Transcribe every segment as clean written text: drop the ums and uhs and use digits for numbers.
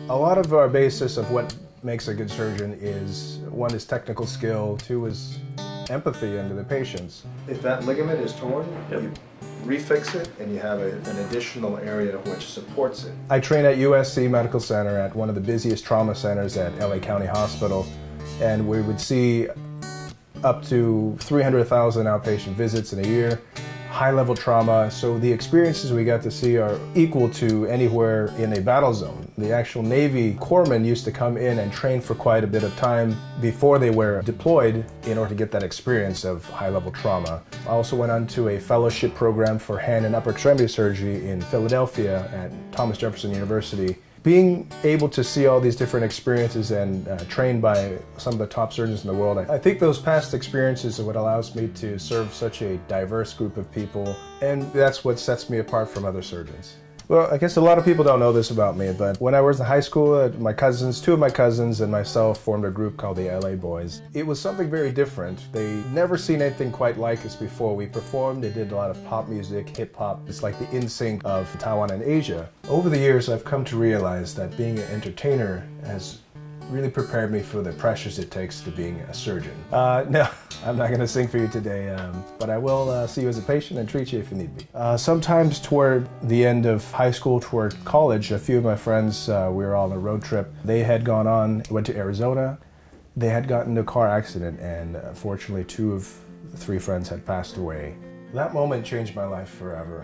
A lot of our basis of what makes a good surgeon is, one is technical skill, two is empathy into the patients. If that ligament is torn, you refix it and you have an additional area which supports it. I train at USC Medical Center at one of the busiest trauma centers at LA County Hospital, and we would see up to 300,000 outpatient visits in a year. High-level trauma, so the experiences we got to see are equal to anywhere in a battle zone. The actual Navy corpsmen used to come in and train for quite a bit of time before they were deployed in order to get that experience of high-level trauma. I also went on to a fellowship program for hand and upper extremity surgery in Philadelphia at Thomas Jefferson University. Being able to see all these different experiences and trained by some of the top surgeons in the world, I think those past experiences are what allows me to serve such a diverse group of people, and that's what sets me apart from other surgeons. Well, I guess a lot of people don't know this about me, but when I was in high school, two of my cousins and myself formed a group called the LA Boys. It was something very different. They'd never seen anything quite like us before. We performed, they did a lot of pop music, hip hop. It's like the NSYNC of Taiwan and Asia. Over the years, I've come to realize that being an entertainer has really prepared me for the pressures it takes to being a surgeon. No, I'm not going to sing for you today, but I will see you as a patient and treat you if you need me. Sometimes toward the end of high school, toward college, a few of my friends, we were all on a road trip. They had went to Arizona. They had gotten into a car accident, and unfortunately 2 of the 3 friends had passed away. That moment changed my life forever.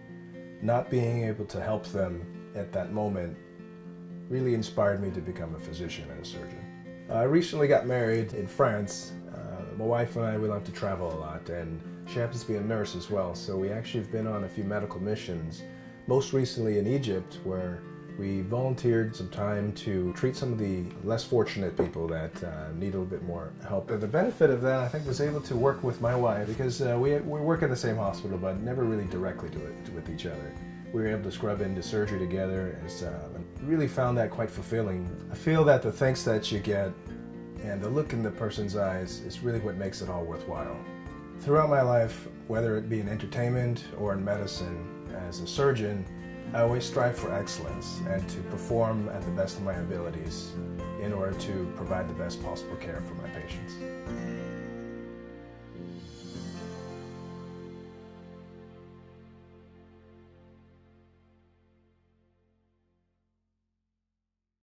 Not being able to help them at that moment really inspired me to become a physician and a surgeon. I recently got married in France. My wife and I, we love to travel a lot, and she happens to be a nurse as well, so we actually have been on a few medical missions, most recently in Egypt, where we volunteered some time to treat some of the less fortunate people that need a little bit more help. The benefit of that, I think, was able to work with my wife, because we work in the same hospital, but never really directly do it with each other. We were able to scrub into surgery together, and really found that quite fulfilling. I feel that the thanks that you get and the look in the person's eyes is really what makes it all worthwhile. Throughout my life, whether it be in entertainment or in medicine, as a surgeon, I always strive for excellence and to perform at the best of my abilities in order to provide the best possible care for my patients.